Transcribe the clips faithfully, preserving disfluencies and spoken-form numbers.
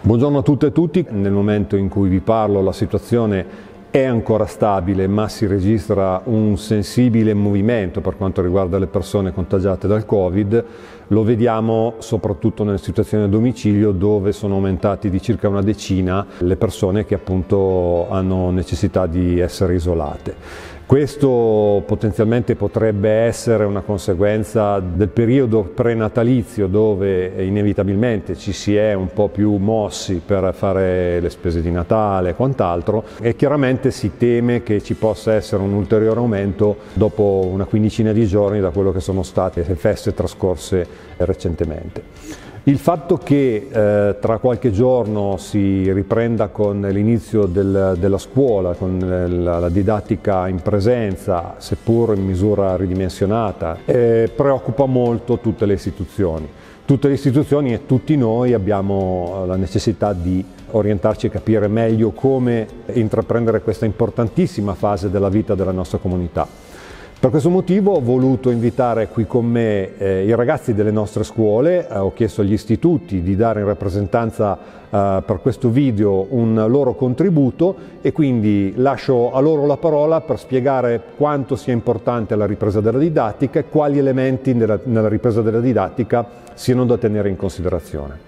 Buongiorno a tutte e tutti. Nel momento in cui vi parlo la situazione è ancora stabile, ma si registra un sensibile movimento per quanto riguarda le persone contagiate dal Covid. Lo vediamo soprattutto nelle situazioni a domicilio, dove sono aumentati di circa una decina le persone che appunto hanno necessità di essere isolate. Questo potenzialmente potrebbe essere una conseguenza del periodo prenatalizio, dove inevitabilmente ci si è un po' più mossi per fare le spese di Natale e quant'altro, e chiaramente si teme che ci possa essere un ulteriore aumento dopo una quindicina di giorni da quello che sono state le feste trascorse recentemente. Il fatto che eh, tra qualche giorno si riprenda con l'inizio del, della scuola, con la, la didattica in presenza, seppur in misura ridimensionata, eh, preoccupa molto tutte le istituzioni. Tutte le istituzioni e tutti noi abbiamo la necessità di orientarci e capire meglio come intraprendere questa importantissima fase della vita della nostra comunità. Per questo motivo ho voluto invitare qui con me eh, i ragazzi delle nostre scuole. Eh, ho chiesto agli istituti di dare in rappresentanza eh, per questo video un loro contributo, e quindi lascio a loro la parola per spiegare quanto sia importante la ripresa della didattica e quali elementi nella, nella ripresa della didattica siano da tenere in considerazione.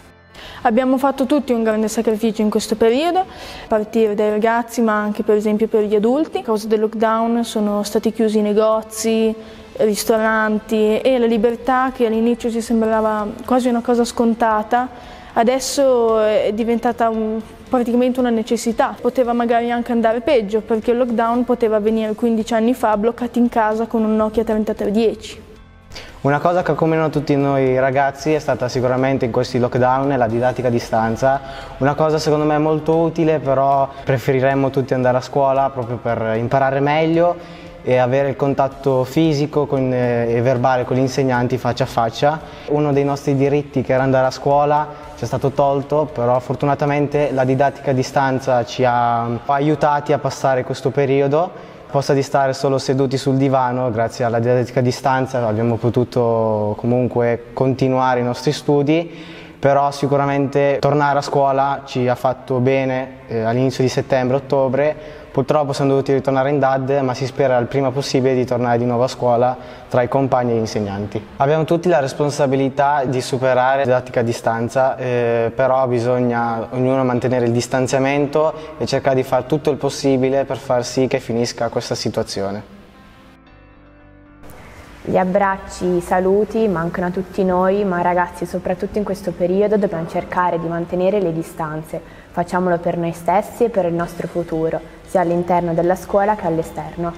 Abbiamo fatto tutti un grande sacrificio in questo periodo, a partire dai ragazzi ma anche per esempio per gli adulti. A causa del lockdown sono stati chiusi i negozi, ristoranti, e la libertà, che all'inizio ci sembrava quasi una cosa scontata, adesso è diventata un, praticamente una necessità. Poteva magari anche andare peggio, perché il lockdown poteva avvenire quindici anni fa bloccati in casa con un Nokia trentatré dieci. Una cosa che accomunano tutti noi ragazzi è stata sicuramente in questi lockdown la didattica a distanza, una cosa secondo me molto utile, però preferiremmo tutti andare a scuola proprio per imparare meglio e avere il contatto fisico con, eh, e verbale con gli insegnanti faccia a faccia. Uno dei nostri diritti, che era andare a scuola, ci è stato tolto, però fortunatamente la didattica a distanza ci ha aiutati a passare questo periodo. Posta di stare solo seduti sul divano, grazie alla didattica a distanza abbiamo potuto comunque continuare i nostri studi, però sicuramente tornare a scuola ci ha fatto bene eh, all'inizio di settembre-ottobre. Purtroppo siamo dovuti ritornare in D A D, ma si spera il prima possibile di tornare di nuovo a scuola tra i compagni e gli insegnanti. Abbiamo tutti la responsabilità di superare la didattica a distanza, eh, però bisogna ognuno mantenere il distanziamento e cercare di fare tutto il possibile per far sì che finisca questa situazione. Gli abbracci, i saluti mancano a tutti noi, ma ragazzi, soprattutto in questo periodo dobbiamo cercare di mantenere le distanze. Facciamolo per noi stessi e per il nostro futuro, sia all'interno della scuola che all'esterno.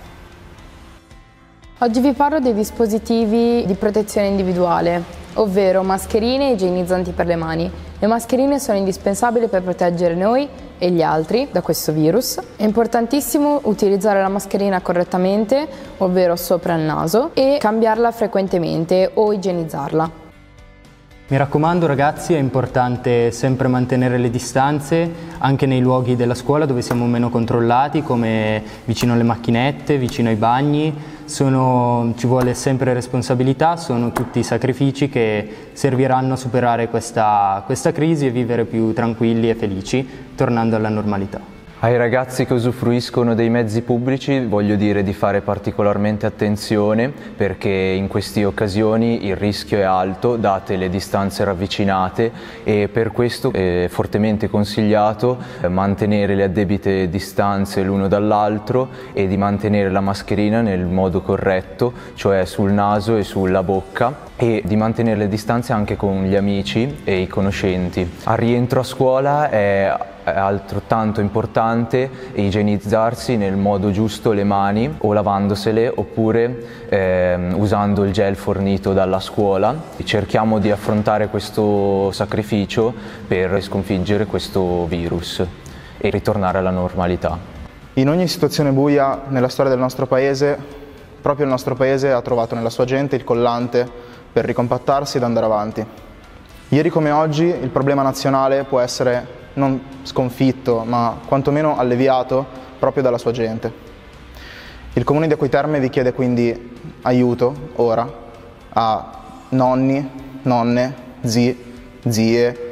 Oggi vi parlo dei dispositivi di protezione individuale, ovvero mascherine e igienizzanti per le mani. Le mascherine sono indispensabili per proteggere noi e gli altri da questo virus. È importantissimo utilizzare la mascherina correttamente, ovvero sopra il naso, e cambiarla frequentemente o igienizzarla. Mi raccomando ragazzi, è importante sempre mantenere le distanze anche nei luoghi della scuola dove siamo meno controllati, come vicino alle macchinette, vicino ai bagni. Sono, ci vuole sempre responsabilità, sono tutti sacrifici che serviranno a superare questa, questa crisi e vivere più tranquilli e felici, tornando alla normalità. Ai ragazzi che usufruiscono dei mezzi pubblici voglio dire di fare particolarmente attenzione, perché in queste occasioni il rischio è alto date le distanze ravvicinate, e per questo è fortemente consigliato mantenere le addebite distanze l'uno dall'altro e di mantenere la mascherina nel modo corretto, cioè sul naso e sulla bocca, e di mantenere le distanze anche con gli amici e i conoscenti. Al rientro a scuola è altrettanto importante igienizzarsi nel modo giusto le mani, o lavandosele oppure eh, usando il gel fornito dalla scuola. Cerchiamo di affrontare questo sacrificio per sconfiggere questo virus e ritornare alla normalità. In ogni situazione buia nella storia del nostro paese, proprio il nostro paese ha trovato nella sua gente il collante per ricompattarsi ed andare avanti. Ieri come oggi il problema nazionale può essere non sconfitto, ma quantomeno alleviato proprio dalla sua gente. Il Comune di Acqui Terme vi chiede quindi aiuto ora a nonni, nonne, zii, zie,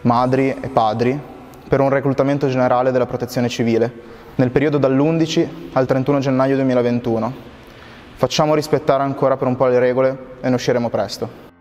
madri e padri per un reclutamento generale della Protezione Civile nel periodo dall'undici al trentuno gennaio duemilaventuno. Facciamo rispettare ancora per un po' le regole e ne usciremo presto.